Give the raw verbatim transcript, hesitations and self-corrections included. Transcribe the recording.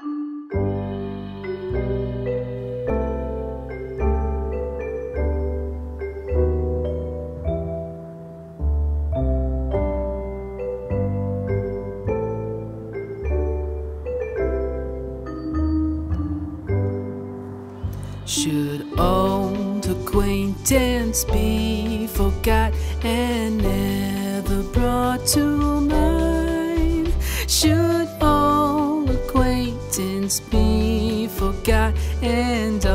Should old acquaintance be forgot and never brought to mind? Should old acquaintance be forgot and